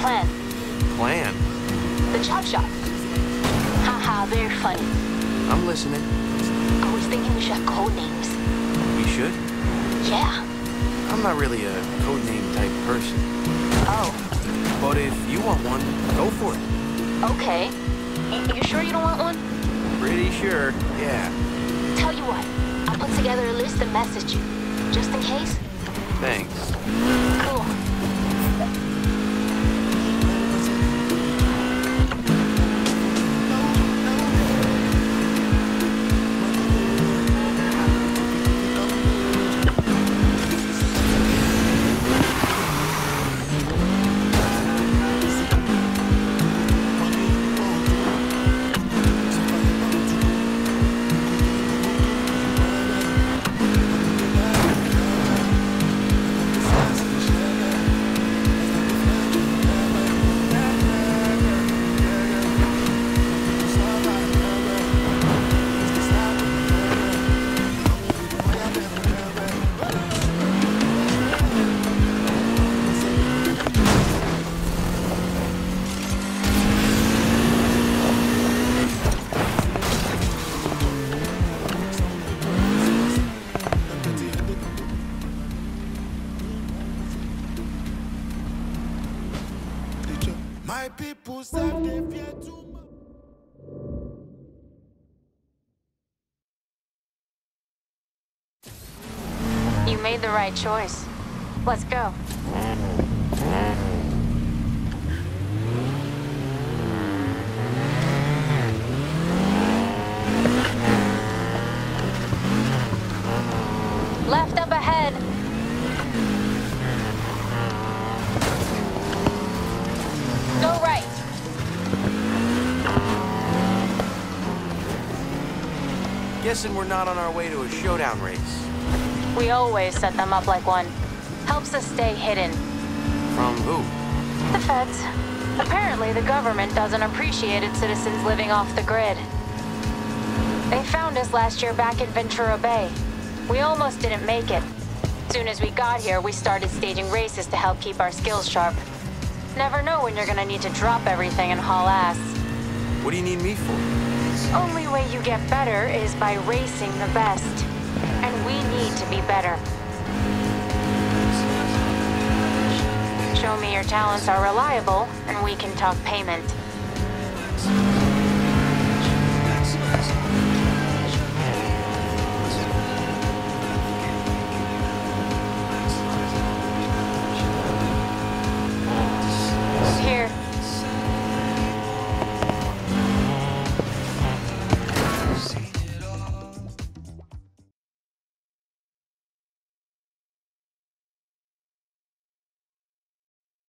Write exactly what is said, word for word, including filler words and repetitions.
plan. Plan? The chop shop. Haha, very funny. I'm listening. I was thinking we should have code names. We should? Yeah. I'm not really a codename type person. Oh. But if you want one, go for it. Okay. Y- you sure you don't want one? Pretty sure, yeah. Tell you what, I'll put together a list and message you. Just in case? Thanks. Cool. My people say they fear too much. You made the right choice. Let's go. Left up ahead. Go right. Guessing we're not on our way to a showdown race. We always set them up like one. Helps us stay hidden. From who? The feds. Apparently, the government doesn't appreciate its citizens living off the grid. They found us last year back in Ventura Bay. We almost didn't make it. Soon as we got here, we started staging races to help keep our skills sharp. Never know when you're gonna need to drop everything and haul ass. What do you need me for? Only way you get better is by racing the best. And we need to be better. Show me your talents are reliable, and we can talk payment.